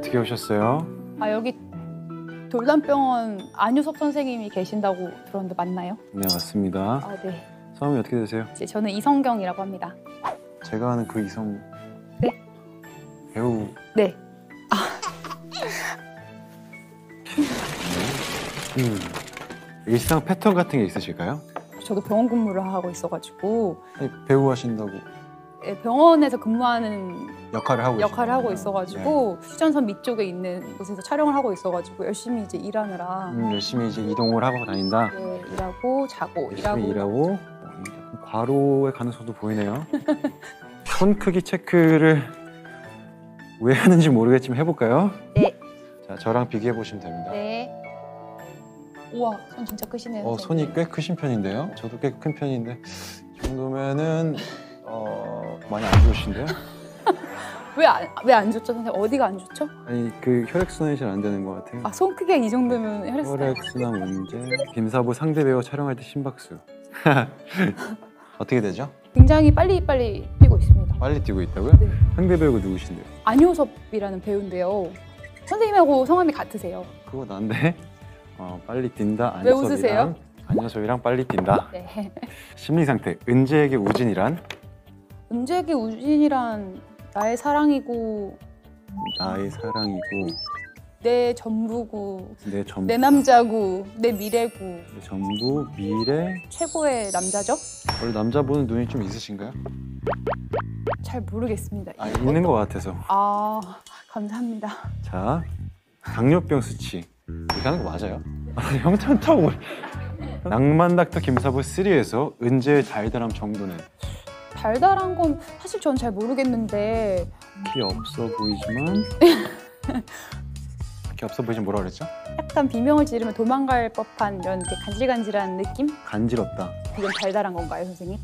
어떻게 오셨어요? 아, 여기 돌담병원 안유섭 선생님이 계신다고 들었는데 맞나요? 네, 맞습니다. 아, 네. 성함이 어떻게 되세요? 저는 이성경이라고 합니다. 제가 아는 그 이성... 네? 배우... 네. 일상 패턴 같은 게 있으실까요? 저도 병원 근무를 하고 있어가지고 아니, 배우 하신다고 병원에서 근무하는 역할을 하고 있어가지고 휴전선 밑쪽에 있는 곳에서 촬영을 하고 있어가지고 열심히 이제 일하느라 열심히 이제 이동을 하고 다닌다. 네, 일하고 자고 열심히 일하고 과로의 가능성도 보이네요. 손 크기 체크를 왜 하는지 모르겠지만 해볼까요? 네. 자, 저랑 비교해 보시면 됩니다. 네. 우와, 손 진짜 크시네요. 손이 꽤 크신 편인데요. 저도 꽤 큰 편인데 이 정도면은 많이 안 좋으신데요? 왜 안 좋죠, 선생님? 어디가 안 좋죠? 아니 그 혈액순환이 잘 안 되는 것 같아요. 아, 손 크기가 이 정도면 혈액순환. 혈액순환 문제. 김사부 상대 배우 촬영할 때 심박수. 어떻게 되죠? 굉장히 빨리 뛰고 있습니다. 빨리 뛰고 있다고요? 네. 상대 배우가 누구신데요? 안효섭이라는 배우인데요. 선생님하고 성함이 같으세요. 그거 난데. 빨리 뛴다. 왜 웃으세요? 안효섭이랑 빨리 뛴다. 네. 심리 상태. 은재에게 우진이란? 은재에게 우진이란 나의 사랑이고 나의 사랑이고 내 전부고 내 전부. 내 남자고 내 미래고 내 전부 미래. 최고의 남자죠? 원래 남자분은 눈이 좀 있으신가요? 잘 모르겠습니다. 있는 것 같아서. 아, 감사합니다. 자, 당뇨병 수치. 이렇게 하는 거 맞아요? 형찬타고. 낭만 닥터 김사부 3에서 은재의 달달함 정도는? 달달한 건 사실 전 잘 모르겠는데 키 없어 보이지만 키 없어 보이지만 뭐라 그랬죠? 약간 비명을 지르면 도망갈 법한 이런 이렇게 간질간질한 느낌? 간지럽다. 이건 달달한 건가요, 선생님?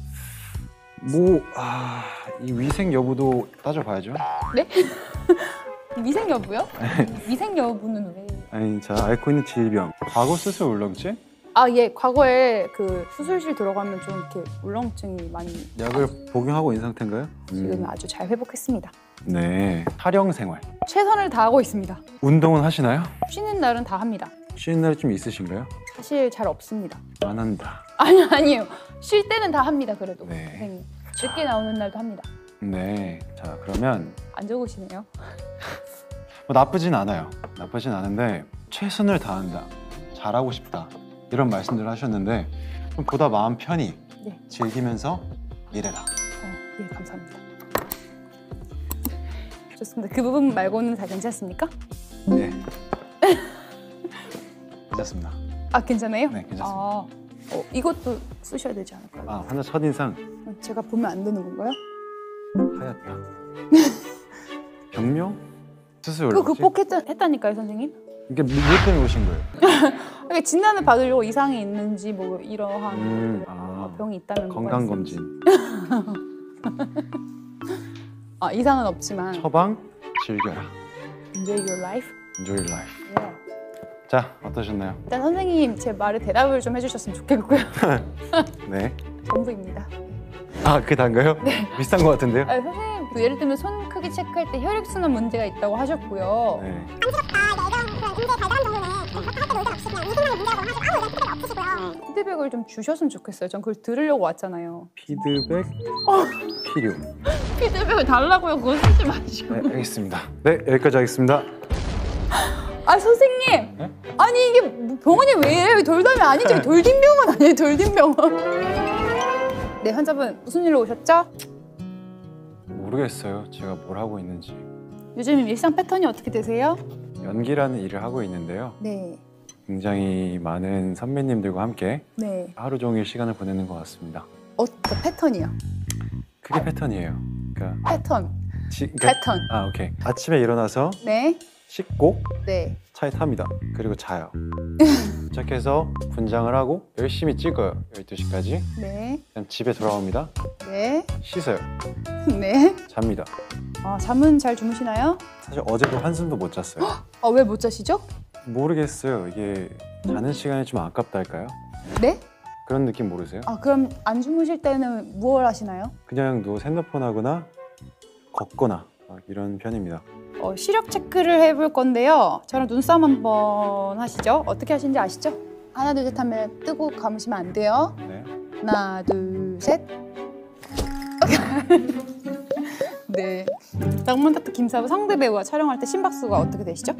이 위생 여부도 따져봐야죠. 네? 위생 여부요? 위생 여부는 왜? 아니, 자, 앓고 있는 질병. 과거 수술 울렁증? 아, 예. 과거에 그 수술실 들어가면 좀 이렇게 울렁증이 많이 약을 복용하고 있는 상태인가요? 지금 아주 잘 회복했습니다. 네. 촬영 생활. 최선을 다하고 있습니다. 운동은 하시나요? 쉬는 날은 다 합니다. 쉬는 날이 좀 있으신가요? 사실 잘 없습니다. 안 한다. 아니에요. 쉴 때는 다 합니다, 그래도. 네. 선생님. 늦게 나오는 날도 합니다. 네. 자, 그러면 안 좋으시네요. 나쁘진 않아요. 나쁘진 않은데 최선을 다한다. 잘하고 싶다. 이런 말씀들을 하셨는데 좀 보다 마음 편히 네. 즐기면서 일해라. 예, 감사합니다. 좋습니다. 그 부분 말고는 다 괜찮습니까? 네. 괜찮습니다. 아, 괜찮아요? 네, 괜찮습니다. 이것도 쓰셔야 되지 않을까요? 환자 첫인상 제가 보면 안 되는 건가요? 하얗다. 병명? 수술 그거 올랐지? 극복했다니까요, 선생님? 이게 뭐 때문에 오신 거예요? 그러니까 진단을 받으려고 이상이 있는지 뭐 이러한 병이 있다는 거 건강검진. 이상은 없지만 처방 즐겨라. Enjoy your life. Enjoy your life. 네. 자, 어떠셨나요? 일단 선생님 제 말에 대답을 좀 해주셨으면 좋겠고요. 네. 전부입니다. 그게 단가요? 네. 비슷한 것 같은데요? 선생님 그 예를 들면 손 크기 체크할 때 혈액순환 문제가 있다고 하셨고요. 네. 피드백을 좀 주셨으면 좋겠어요. 전 그걸 들으려고 왔잖아요. 피드백 필요. 피드백을 달라고요. 그거 쓰지 마시고. 네, 알겠습니다. 네, 여기까지 하겠습니다. 선생님! 네? 아니 이게 병원이 왜 이래요? 돌담이 아니죠? 돌림병원 아니에요? 돌림병원. 네, 환자분 무슨 일로 오셨죠? 모르겠어요. 제가 뭘 하고 있는지. 요즘 일상 패턴이 어떻게 되세요? 연기라는 일을 하고 있는데요. 네. 굉장히 많은 선배님들과 함께 네. 하루 종일 시간을 보내는 것 같습니다. 패턴이요? 그게 패턴이에요. 그러니까 패턴. 패턴. 오케이. 아침에 일어나서 네. 씻고 네. 차에 탑니다. 그리고 자요. 도착해서 분장을 하고 열심히 찍어요. 12시까지. 네. 그다음 집에 돌아옵니다. 네. 씻어요. 네. 잡니다. 잠은 잘 주무시나요? 사실 어제도 한숨도 못 잤어요. 왜 못 자시죠? 모르겠어요. 이게 자는 시간이 좀 아깝다 할까요? 네? 그런 느낌 모르세요? 그럼 안 주무실 때는 무얼 하시나요? 그냥 누워 핸드폰 하거나 걷거나 이런 편입니다. 시력 체크를 해볼 건데요. 저랑 눈싸움 한번 하시죠. 어떻게 하시는지 아시죠? 하나 둘 셋 하면 뜨고 감으시면 안 돼요. 네. 하나 둘 셋. 네. 낭만닥터 김사부 상대 배우와 촬영할 때 심박수가 어떻게 되시죠?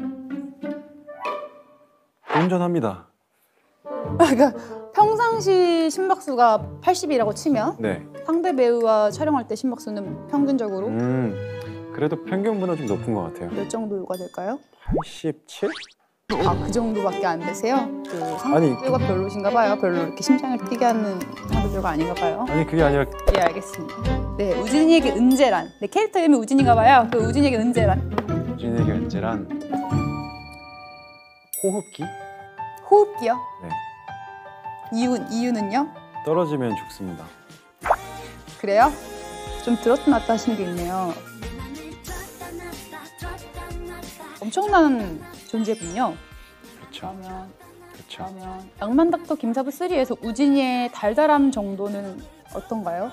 운전합니다. 그러니까 평상시 심박수가 80이라고 치면 네. 상대 배우와 촬영할 때 심박수는 평균적으로 그래도 평균보다 좀 높은 것 같아요. 몇 정도가 될까요? 87? 아, 그 정도밖에 안 되세요? 그 상대 아니, 배우가 별로신가 봐요. 별로 이렇게 심장을 뛰게 하는 상대 배우가 아닌가 봐요. 아니 그게 아니라 예, 알겠습니다. 네, 우진이에게 은재란. 네, 캐릭터 이름이 우진인가 봐요. 그 우진이에게 은재란. 우진에게 은재란 호흡기? 호흡기요? 네. 이유는요? 떨어지면 죽습니다. 그래요? 좀 들었다 놨다 하시는 게 있네요. 엄청난 존재군요. 그렇죠. 그러면 낭만닥터 김사부 3에서 우진이의 달달함 정도는 어떤가요?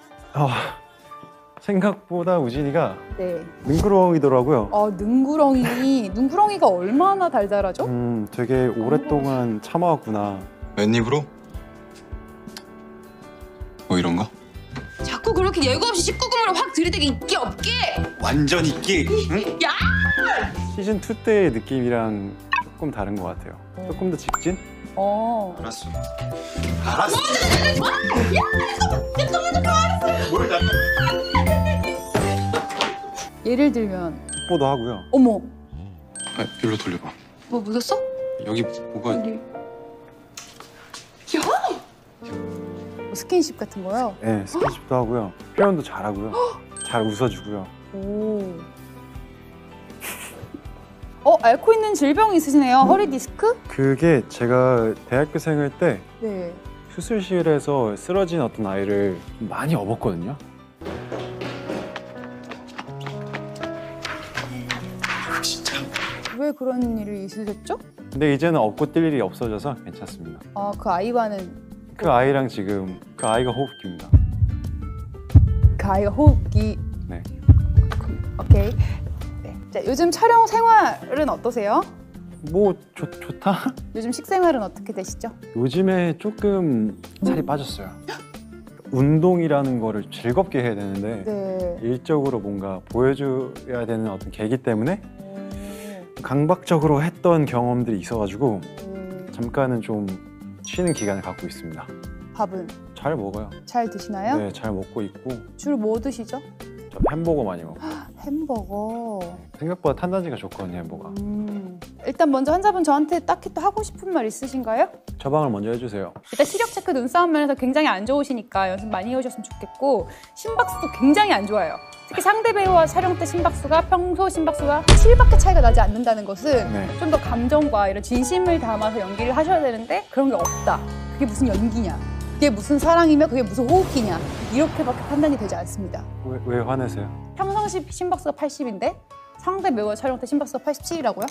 생각보다 우진이가 네. 능구렁이더라고요. 능구렁이가 얼마나 달달하죠? 되게 오랫동안 참아왔구나. 웬입으로? 뭐 이런 거? 자꾸 그렇게 예고 없이 19금으로 확 들이대기 있기 없게! 완전 있기! 응? 야! 시즌 2 때의 느낌이랑 조금 다른 것 같아요. 조금 더 직진? 알았어. 알았어. 뭘 나? 예를 들면 뽀도 하고요. 어머! 일로 돌려봐. 뭐 묻었어? 여기 뭐가? 뭐 스킨십 같은 거요? 네, 스킨십도 하고요. 표현도 잘하고요. 잘 웃어주고요. 오. 앓고 있는 질병이 있으시네요. 허리 디스크? 그게 제가 대학교생일 때 네. 수술실에서 쓰러진 어떤 아이를 많이 업었거든요. 왜 그런 일이 있으셨죠? 근데 이제는 업고 뛸 일이 없어져서 괜찮습니다. 아, 그 아이와는 그 아이랑 지금 그 아이가 호흡기입니다. 그 아이가 호흡기. 네. 오케이. 네. 자, 요즘 촬영 생활은 어떠세요? 뭐 좋다? 요즘 식생활은 어떻게 되시죠? 요즘에 조금 살이 빠졌어요. 운동이라는 거를 즐겁게 해야 되는데 네. 일적으로 뭔가 보여줘야 되는 어떤 계기 때문에 강박적으로 했던 경험들이 있어가지고 잠깐은 좀 쉬는 기간을 갖고 있습니다. 밥은 잘 먹어요. 잘 드시나요? 네, 잘 먹고 있고 주로 뭐 드시죠? 저 햄버거 많이 먹어요. 햄버거. 생각보다 탄단지가 좋거든요, 햄버거. 일단 먼저 환자분 저한테 딱히 또 하고 싶은 말 있으신가요? 처방을 먼저 해주세요. 일단 시력 체크 눈싸움 면에서 굉장히 안 좋으시니까 연습 많이 해오셨으면 좋겠고 심박수도 굉장히 안 좋아요. 특히 상대 배우와 촬영 때 심박수가 평소 심박수와 7밖에 차이가 나지 않는다는 것은 네. 좀 더 감정과 이런 진심을 담아서 연기를 하셔야 되는데 그런 게 없다. 그게 무슨 연기냐? 그게 무슨 사랑이며 그게 무슨 호흡기냐? 이렇게밖에 판단이 되지 않습니다. 왜 화내세요? 평상시 심박수가 80인데 상대 배우와 촬영 때 심박수가 87이라고요?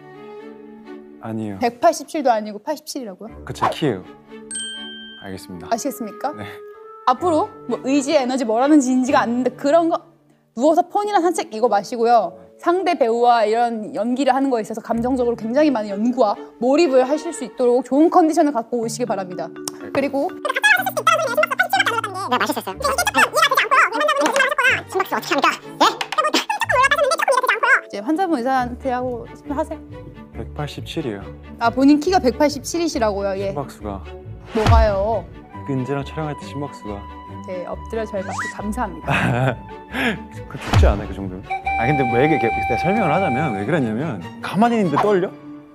아니에요. 187도 아니고 87이라고요? 그 제 키예요. 알겠습니다. 아시겠습니까? 네. 앞으로 뭐 의지, 에너지 뭐라는지 인지가 않는데 그런 거 누워서 폰이나 산책 이거 마시고요. 상대 배우와 이런 연기를 하는 거에 있어서 감정적으로 굉장히 많은 연구와 몰입을 하실 수 있도록 좋은 컨디션을 갖고 오시기 바랍니다. 그리고 내가 맛있었어요. 이해가 되지 않고요. 심박수 어떻게 합니까? 이제 환자분 의사한테 하고 싶으면 하세요. 187이에요. 아, 본인 키가 187이시라고요. 예. 심박수가. 뭐가요? 은재랑 촬영할 때 심박수가. 네, 엎드려 절 받기 감사합니다. 그 좋지 않아요, 그 정도는? 아 근데 왜 이렇게 내가 설명을 하자면 왜 그랬냐면 가만히 있는데 떨려?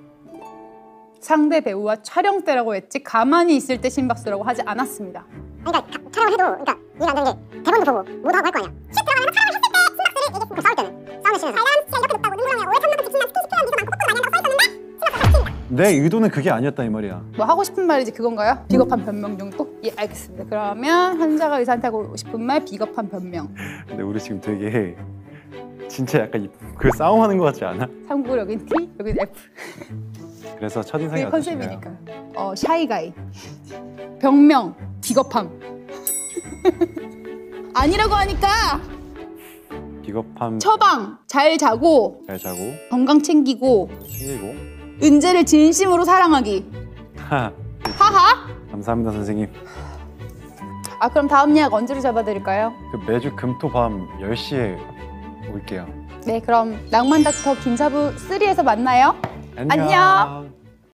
상대 배우와 촬영 때라고 했지 가만히 있을 때 심박수라고 하지 않았습니다. 그러니까 촬영을 해도 그러니까 이해가 안 되는 게 대본도 보고 뭐도 하고 할 거 아니야. 실 들어가면 촬영을 했을 때 심박수를 얘기했으면 싸울 때는 싸우는 씬에서 달달한 시간 이렇게 높다고 능구렁이야 오래 참만큼 직진만 스킨십 필요한 미소 많고 뽀뽀도 많이 한다고 써있었는데 심박수가 87이다. 내 의도는 그게 아니었다 이 말이야. 뭐 하고 싶은 말이지 그건가요? 비겁한 변명 정도? 예, 알겠습니다. 그러면 환자가 의사한테 하고 싶은 말 비겁한 변명. 근데 우리 지금 되게 진짜 약간 그 싸움하는 것 같지 않아? 참고로 여긴 T, 여긴 F. 그래서 첫인상이 그게 어떠신가요? 컨셉이니까. 샤이가이. 병명, 비겁함. 아니라고 하니까 비겁함 처방 잘 자고 잘 자고 건강 챙기고 챙기고. 은재를 진심으로 사랑하기. 하, 하하. 감사합니다 선생님. 아 그럼 다음 예약 언제로 잡아드릴까요? 그 매주 금토 밤 10시에 올게요. 네 그럼 낭만 닥터 김사부 3에서 만나요. 안녕.